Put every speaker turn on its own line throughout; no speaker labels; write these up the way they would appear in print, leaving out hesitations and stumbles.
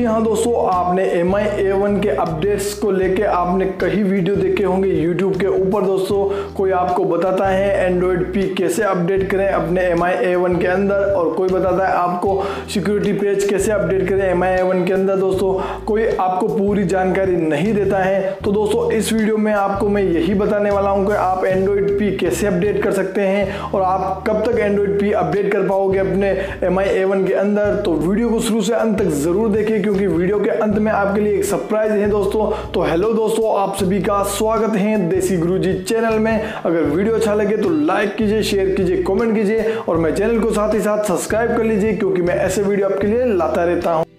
हाँ दोस्तों, आपने MI A1 के अपडेट्स को लेके आपने कई वीडियो देखे होंगे YouTube के ऊपर। दोस्तों कोई आपको बताता है Android P कैसे अपडेट करें अपने MI A1 के अंदर, और कोई बताता है आपको सिक्योरिटी पेज कैसे अपडेट करें MI A1 के अंदर। दोस्तों कोई आपको पूरी जानकारी नहीं देता है। तो दोस्तों इस वीडियो में आपको मैं यही बताने वाला हूँ कि आप Android P कैसे अपडेट कर सकते हैं और आप कब तक Android P अपडेट कर पाओगे अपने MI A1 के अंदर। तो वीडियो को शुरू से अंत तक जरूर देखें, क्योंकि वीडियो के अंत में आपके लिए एक सरप्राइज है दोस्तों। तो हेलो दोस्तों, आप सभी का स्वागत है देसी गुरुजी चैनल में। अगर वीडियो अच्छा लगे तो लाइक कीजिए, शेयर कीजिए, कमेंट कीजिए और मैं चैनल को साथ ही साथ सब्सक्राइब कर लीजिए, क्योंकि मैं ऐसे वीडियो आपके लिए लाता रहता हूँ।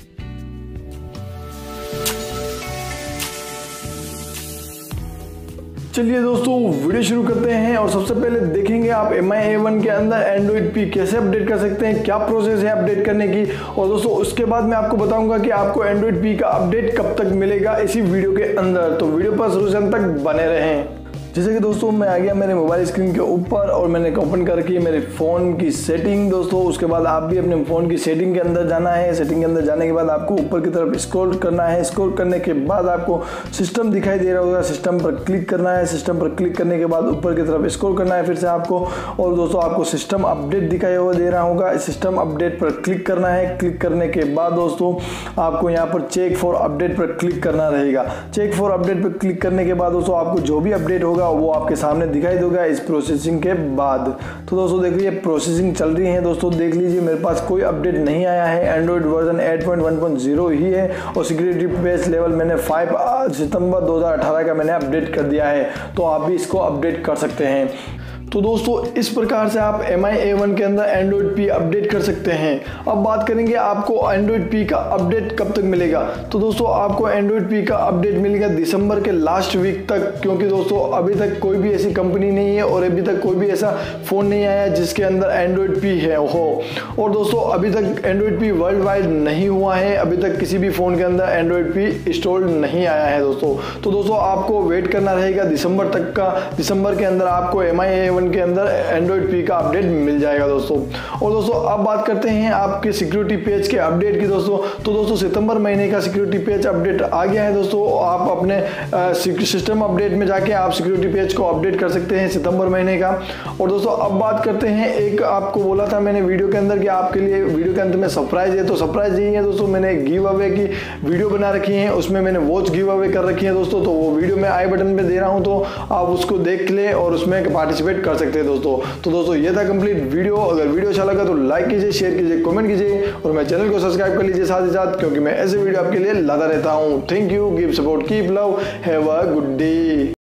चलिए दोस्तों वीडियो शुरू करते हैं और सबसे पहले देखेंगे आप MI A1 के अंदर Android P कैसे अपडेट कर सकते हैं, क्या प्रोसेस है अपडेट करने की। और दोस्तों उसके बाद मैं आपको बताऊंगा कि आपको Android P का अपडेट कब तक मिलेगा इसी वीडियो के अंदर। तो वीडियो पर शुरू से अंत तक बने रहें। जैसे कि दोस्तों मैं आ गया मेरे मोबाइल स्क्रीन के ऊपर और मैंने ओपन कर रखी है मेरे फ़ोन की सेटिंग। दोस्तों उसके बाद आप भी अपने फ़ोन की सेटिंग के अंदर जाना है। सेटिंग के अंदर जाने के बाद आपको ऊपर की तरफ स्क्रॉल करना है। स्क्रॉल करने के बाद आपको सिस्टम दिखाई दे रहा होगा, सिस्टम पर क्लिक करना है। सिस्टम पर क्लिक करने के बाद ऊपर की तरफ स्क्रॉल करना है फिर से आपको, और दोस्तों आपको सिस्टम अपडेट दिखाई हुआ दे रहा होगा। सिस्टम अपडेट पर क्लिक करना है। क्लिक करने के बाद दोस्तों आपको यहाँ पर चेक फॉर अपडेट पर क्लिक करना रहेगा। चेक फॉर अपडेट पर क्लिक करने के बाद दोस्तों आपको जो भी अपडेट होगा वो आपके सामने दिखाई देगा इस प्रोसेसिंग के बाद। तो दोस्तों देखिए प्रोसेसिंग चल रही है। दोस्तों देख लीजिए मेरे पास कोई अपडेट नहीं आया है। एंड्रॉइड वर्जन 8.1.0 ही है और सिक्योरिटी पेज लेवल मैंने 5 सितंबर 2018 का मैंने अपडेट कर दिया है। तो आप भी इसको अपडेट कर सकते हैं। तो दोस्तों इस प्रकार से आप MI A1 के अंदर Android P अपडेट कर सकते हैं। अब बात करेंगे आपको Android P का अपडेट कब तक मिलेगा। तो दोस्तों आपको Android P का अपडेट मिलेगा दिसंबर के लास्ट वीक तक, क्योंकि दोस्तों अभी तक कोई भी ऐसी कंपनी नहीं है और अभी तक कोई भी ऐसा फ़ोन नहीं आया जिसके अंदर Android P है हो। और दोस्तों अभी तक Android P वर्ल्ड वाइड नहीं हुआ है, अभी तक किसी भी फ़ोन के अंदर Android P इंस्टॉल नहीं आया है दोस्तों। तो दोस्तों आपको वेट करना रहेगा दिसंबर तक का। दिसंबर के अंदर आपको MI A1 के अंदर Android P का अपडेट मिल जाएगा दोस्तों। और दोस्तों अब बात करते हैं आपके सिक्योरिटी पेज के अपडेट की दोस्तों। तो दोस्तों सितंबर महीने का सिक्योरिटी पेज अपडेट आ गया है दोस्तों। आप अपने सिस्टम अपडेट में जाके आप सिक्योरिटी पेज को अपडेट कर सकते हैं सितंबर महीने का। और दोस्तों अब बात करते हैं, एक आपको बोला था मैंने वीडियो के अंदर कि आपके लिए वीडियो के अंत में सरप्राइज है। तो सरप्राइज यही है दोस्तों, मैंने गिव अवे की वीडियो बना रखी है, उसमें मैंने वॉच गिव अवे कर रखी है दोस्तों। तो वो वीडियो मैं आई बटन पे दे रहा हूँ, तो आप उसको देख ले और उसमें पार्टिसिपेट कर सकते हैं दोस्तों। तो दोस्तों ये था कंप्लीट वीडियो। अगर वीडियो अच्छा लगा तो लाइक कीजिए, शेयर कीजिए, कमेंट कीजिए और मैं चैनल को सब्सक्राइब कर लीजिए साथ ही साथ, क्योंकि मैं ऐसे वीडियो आपके लिए लाता रहता हूँ। Thank you, give support, keep love, have a good day.